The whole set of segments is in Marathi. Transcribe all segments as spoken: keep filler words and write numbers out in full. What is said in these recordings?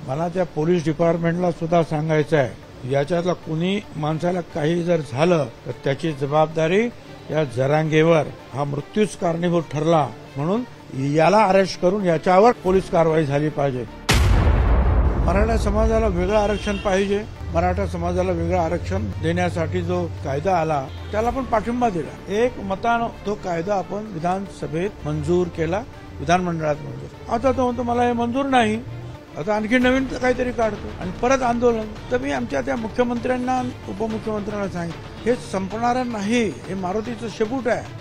मला त्या पोलीस डिपार्टमेंटला सुद्धा सांगायचं आहे, याच्यातला कुणी माणसाला काही जर झालं तर त्याची जबाबदारी या जरांगेवर, हा मृत्यूच कारणीभूत ठरला म्हणून याला अरेस्ट करून याच्यावर पोलीस कारवाई झाली पाहिजे. मराठा समाजाला वेगळं आरक्षण पाहिजे. मराठा समाजाला वेगळं आरक्षण देण्यासाठी जो कायदा आला त्याला आपण पाठिंबा दिला. एक मतानं तो कायदा आपण विधानसभेत मंजूर केला, विधानमंडळात मंजूर. आता तो म्हणतो मला हे मंजूर नाही, आता आणखी नवीन काहीतरी काढतो आणि परत आंदोलन. तर मी आमच्या त्या मुख्यमंत्र्यांना, उपमुख्यमंत्र्यांना सांगितलं हे संपणार नाही, हे मारुतीचं शेपूट आहे.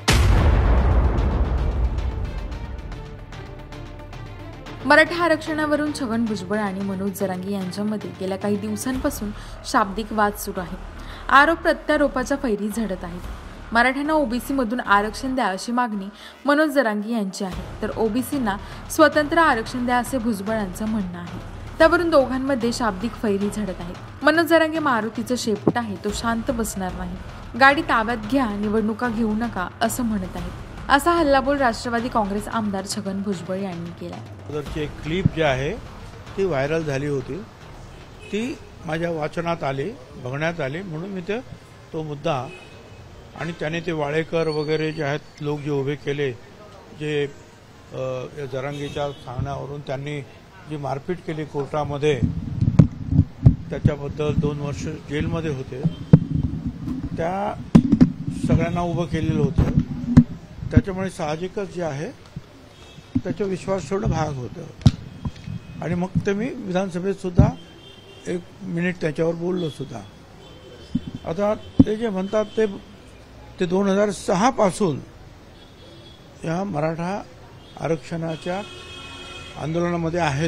मराठा आरक्षणावरून छगन भुजबळ आणि मनोज जरांगे यांच्यामध्ये गेल्या काही दिवसांपासून शाब्दिक वाद सुरू आहे. आरोप प्रत्यारोपाच्या फैरी झडत आहेत. मराठ्यांना ओबीसी मधून आरक्षण द्या अशी मागणी मनोज जरांगे यांची आहे, तर ओबीसींना स्वतंत्र आरक्षण द्या असे भुजबळांचं म्हणणं आहे. त्यावरून दोघांमध्ये शाब्दिक फैरी झडत आहे. मनोज जरांगे मारुतीचं शेपूट आहे, तो शांत बसणार नाही, गाडी ताब्यात घ्या, निवडणुका घेऊ नका असं म्हणत आहेत. असा हल्लाबोल राष्ट्रवादी काँग्रेस आमदार छगन भुजबळ यांनी केलाय. अगोदरची एक क्लिप जी आहे ती व्हायरल झाली होती, ती माझ्या वाचनात आली, बघण्यात आली, म्हणून मी ते तो मुद्दा आणि त्याने ते वाळेकर वगैरे जे आहेत लोक जे उभे केले, जे जरांगेच्या सांगण्यावरून त्यांनी जी मारपीट केली कोर्टामध्ये, त्याच्याबद्दल दोन वर्ष जेलमध्ये होते, त्या सगळ्यांना उभं केलेलं होतं. त्याच्यामुळे साहजिकच जे आहे त्याचा विश्वास ठेवणं भाग होतं. आणि मग ते मी विधानसभेत सुद्धा एक मिनिट त्याच्यावर बोललो सुद्धा. आता ते जे म्हणतात ते ते दोन हजार सहा पासून या मराठा आरक्षणाच्या आंदोलनामध्ये आहेत,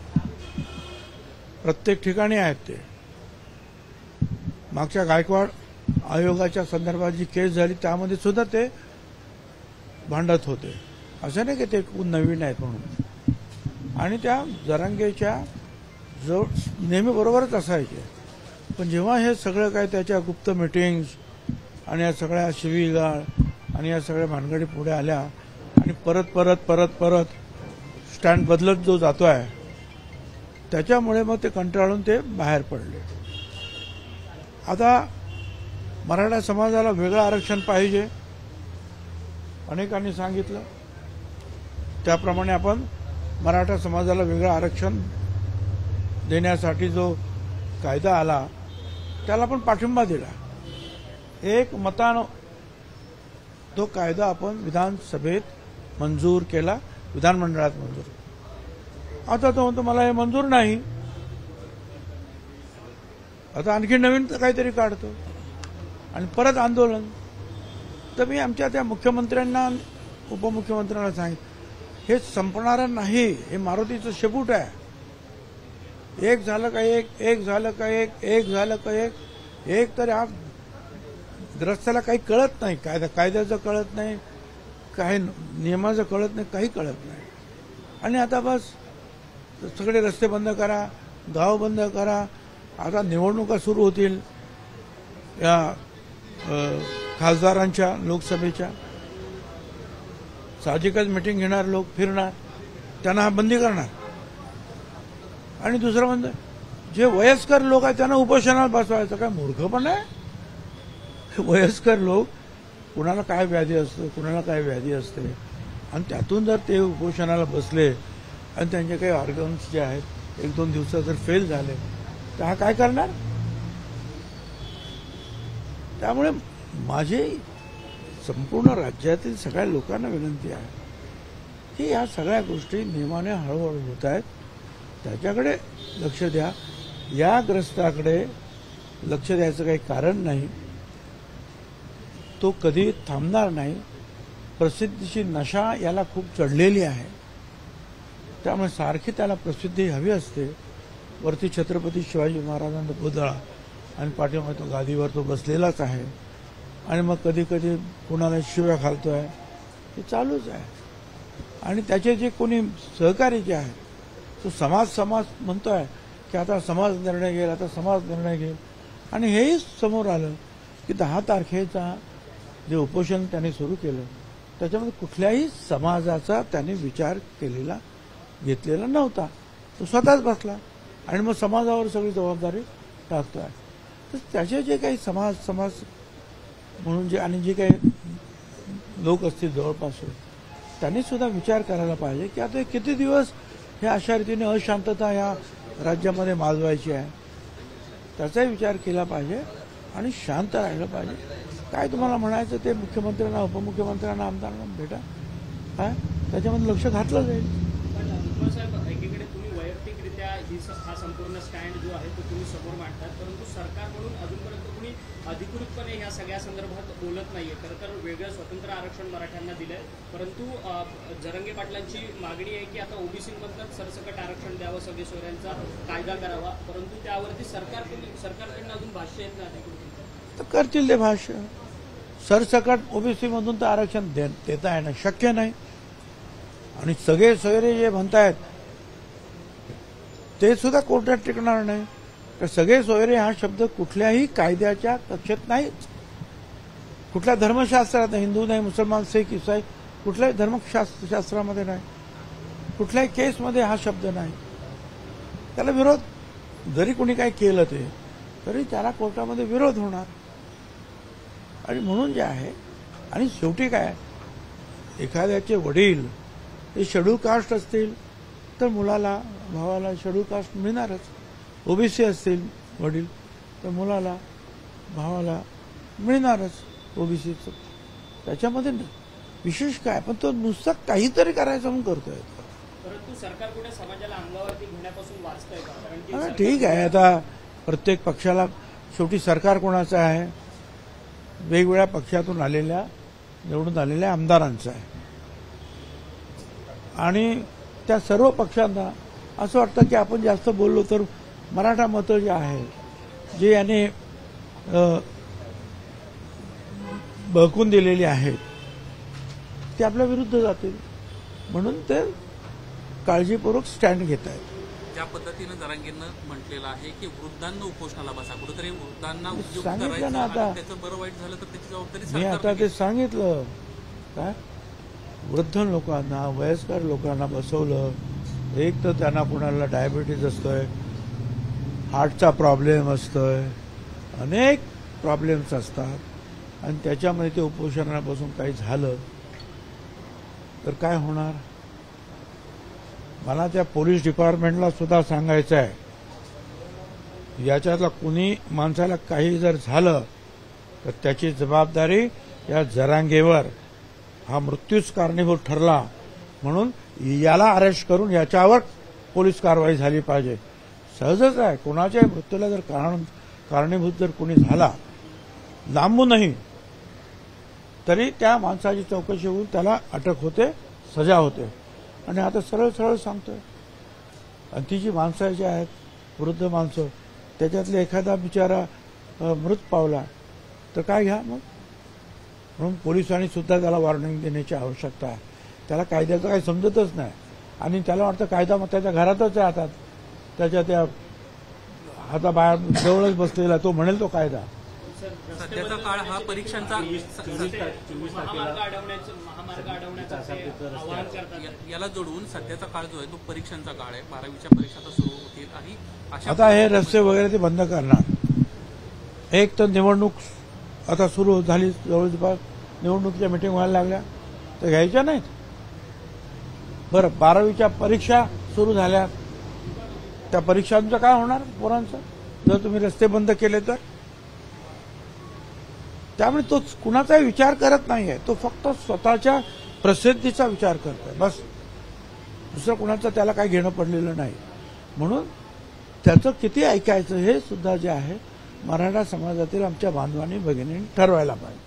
प्रत्येक ठिकाणी आहेत. ते मागच्या गायकवाड आयोगाच्या संदर्भात जी केस झाली त्यामध्ये सुद्धा ते भांडत होते. असं नाही की ते नवीन आहेत म्हणून. आणि त्या जरांगेच्या जो नेहमी बरोबरच असायचे, पण जेव्हा हे सगळं काय त्याच्या गुप्त मिटिंग्स आणि या सगळ्या शिवीगाळ आणि या सगळ्या भानगडी पुढे आल्या आणि परत परत परत परत स्टँड बदलत जो जातोय, त्याच्यामुळे मग ते कंटाळून ते बाहेर पडले. आता मराठा समाजाला वेगळं आरक्षण पाहिजे, अनेकांनी सांगितलं. त्याप्रमाणे आपण मराठा समाजाला वेगळं आरक्षण देण्यासाठी जो कायदा आला त्याला आपण पाठिंबा दिला. एक मतानं तो कायदा आपण विधानसभेत मंजूर केला, विधानमंडळात मंजूर. आता तो म्हणतो मला हे मंजूर नाही, आता आणखी नवीन काहीतरी काढतो आणि परत आंदोलन. तर मी आमच्या त्या मुख्यमंत्र्यांना, उपमुख्यमंत्र्यांना सांगितलं हे संपणार नाही, हे मारुतीचं शेपूट आहे. एक झालं का एक, एक झालं का एक, एक झालं का एक, एक तर हा ग्रस्ताला काही कळत नाही, कायदा कायद्याचं कळत नाही, काही नियमाचं कळत नाही, काही कळत नाही. आणि आता बस सगळे रस्ते बंद करा, गाव बंद करा. आता निवडणुका सुरू होतील या खासदारांच्या, लोकसभेच्या. साहजिकच मिटिंग घेणार, लोक फिरणार, त्यांना हा बंदी करणार. आणि दुसरं म्हणजे जे वयस्कर लोक आहेत त्यांना उपोषणाला बसवायचं. काय मूर्खपण आहे? वयस्कर लोक, कुणाला काय व्याधी असतं, कुणाला काय व्याधी असते, आणि त्यातून जर ते उपोषणाला बसले आणि त्यांचे काही ऑर्गन्स जे आहेत एक दोन दिवसात जर फेल झाले तर हा काय करणार? त्यामुळे माझी संपूर्ण राज्यातील सगळ्या लोकांना विनंती आहे की या सगळ्या गोष्टी नियमाने हळूहळू होत आहेत, त्याच्याकडे लक्ष द्या. या ग्रस्ताकडे लक्ष द्यायचं काही कारण नाही, तो कधी थांबणार नाही. प्रसिद्धीची नशा याला खूप चढलेली आहे, त्यामुळे सारखी त्याला प्रसिद्धी हवी असते. वरती छत्रपती शिवाजी महाराजांचा पुतळा आणि पाठीमागे तो गादीवर तो बसलेलाच आहे, आणि मग कधी कधी कुणाला शिव्या घालतोय, हे चालूच आहे. आणि त्याचे जे कोणी सहकारी जे आहेत, तो समाज समाज म्हणतोय की आता समाज निर्णय घेईल, आता समाज निर्णय घेईल. आणि हेही समोर आलं की दहा तारखेचा जे उपोषण त्यांनी सुरू केलं त्याच्यामध्ये कुठल्याही समाजाचा त्यांनी विचार केलेला घेतलेला नव्हता. तो स्वतःच बसला. आणि मग समाजावर सगळी जबाबदारी टाकतोय. तर त्याचे जे काही समाज समाज म्हणून जे आणि जे काही लोक असतील जवळपास त्यांनी सुद्धा विचार करायला पाहिजे की आता किती दिवस हे अशा रीतीने अशांतता या राज्यामध्ये माजवायची आहे. त्याचाही विचार केला पाहिजे आणि शांत राहिलं पाहिजे. काय तुम्हाला म्हणायचं ते मुख्यमंत्र्यांना उपमुख्यमंत्र्यांना आमदारांना भेटा, काय त्याच्यामध्ये लक्ष घातलं जाईल. पण साहेब एकीकडे तुम्ही वैयक्तिकरित्या ही हा संपूर्ण स्टँड जो आहे तो तुम्ही समोर मांडतात, परंतु सरकार म्हणून अजूनपर्यंत कुणी अधिकृतपणे ह्या सगळ्या संदर्भात बोलत नाहीये. खरं तर वेगळं स्वतंत्र आरक्षण मराठ्यांना दिलंय, परंतु जरांगे पाटलांची मागणी आहे की आता ओबीसीमधनं सरसकट आरक्षण द्यावं, सगळे सोयऱ्यांचा कायदा करावा, परंतु त्यावरती सरकार सरकारकडनं अजून भाष्य येत नाही. तर करतील ते भाष्य. सरसकट ओबीसी मधून तर आरक्षण देता येणं शक्य नाही. आणि सगळे सोयरे जे म्हणतायत ते सुद्धा कोर्टात टिकणार नाही. तर सगळे सोयरे हा शब्द कुठल्याही कायद्याच्या कक्षेत नाहीच, कुठल्या धर्मशास्त्रात, हिंदू नाही, मुसलमान, सिख, इसाई, कुठल्याही धर्मशास्त्र शास्त्रामध्ये नाही, कुठल्याही केसमध्ये हा शब्द नाही. त्याला विरोध जरी कोणी काही केलं ते तरी त्याला कोर्टामध्ये विरोध होणार. आणि म्हणून जे आहे, आणि शेवटी काय, एखाद्याचे वडील हे शेड्यूल कास्ट असतील तर मुलाला भावाला शेड्यूल कास्ट मिळणारच. ओबीसी असतील वडील तर मुलाला भावाला मिळणारच ओबीसीचं. त्याच्यामध्ये विशेष काय, पण तो नुसतं काहीतरी करायचं म्हणून करतोय. परंतु सरकार कुठे समाजाला अंगावरती घेण्यापासून वाचतंय का? कारण हा, की ठीक आहे. आता प्रत्येक पक्षाला शेवटी सरकार कोणाचं आहे, वेगवेगळ्या पक्षातून आलेल्या निवडून आलेल्या आमदारांचं आहे. आणि त्या सर्व पक्षांना असं वाटतं की आपण जास्त बोललो तर मराठा मतं जे आहे, जे याने बहकून दिलेली आहेत ते आपल्या विरुद्ध जातील, म्हणून ते काळजीपूर्वक स्टँड घेत आहेत. ज्या पद्धतीनं जरांगेंनं म्हटलेलं आहे की वृद्धांना उपोषणाला बसा, कुठेतरी वृद्धांना उद्योग सांगितलं ना करायचं आता. आणि त्याचं बरं वाईट झालं तर त्याची जबाबदारी मी आता सरकारने ते सांगितलं. काय वृद्ध लोकांना, वयस्कर लोकांना बसवलं. एक तर त्यांना कुणाला डायबिटीज असतोय, हार्टचा प्रॉब्लेम असतोय, अनेक प्रॉब्लेम्स असतात, आणि त्याच्यामध्ये ते उपोषणापासून काही झालं तर काय होणार. मला त्या पोलीस डिपार्टमेंटला सुद्धा सांगायचं आहे, याच्यातला कुणी माणसाला काही जर झालं तर त्याची जबाबदारी या जरांगेवर, हा मृत्यूच कारणीभूत ठरला म्हणून याला अरेस्ट करून याच्यावर पोलीस कारवाई झाली पाहिजे. सहजच आहे, कोणाच्याही मृत्यूला जर कारण कारणीभूत जर कोणी झाला लांबूनही तरी त्या माणसाची चौकशी होऊन त्याला अटक होते, सजा होते. आणि आता सरळ सरळ सांगतोय, आणि ती जी माणसं जी आहेत, वृद्ध माणसं, त्याच्यातले एखादा बिचारा मृत पावला तर काय घ्या मग. म्हणून पोलिसांनी सुद्धा त्याला वॉर्निंग देण्याची आवश्यकता आहे. त्याला कायद्याचं काही समजतच नाही, आणि त्याला वाटतं कायदा मग त्याच्या घरातच आहे, हातात त्याच्या त्या हाताबाहेर जवळच बसलेला, तो म्हणेल तो कायदा. सध्याचा काळ हा परीक्षांचा महामार्ग अडवण्याचं महामार्ग अडवण्याचं आवाहन करतात. याला जोडून सध्याचा काळ जो आहे तो परीक्षांचा काळ आहे. बारावीच्या परीक्षा आता सुरू होतील आणि अशा आता हे रस्ते वगैरे ते बंद करणार. एक तर निवडणूक आता सुरू झाली, जवळपास निवडणुकीच्या मिटिंग व्हायला लागल्या तर घ्यायच्या नाहीत. बरं, बारावीच्या परीक्षा सुरू झाल्या, त्या परीक्षांचं काय होणार पोरांचं जर तुम्ही रस्ते बंद केले तर. त्यामुळे तो कुणाचाही विचार करत नाहीये, तो फक्त स्वतःच्या प्रसिद्धीचा विचार करतोय बस. दुसरं कुणाचं त्याला काही घेणं पडलेलं नाही. म्हणून त्याचं किती ऐकायचं हे सुद्धा जे आहे मराठा समाजातील आमच्या बांधवांनी भगिनींनी ठरवायला पाहिजे.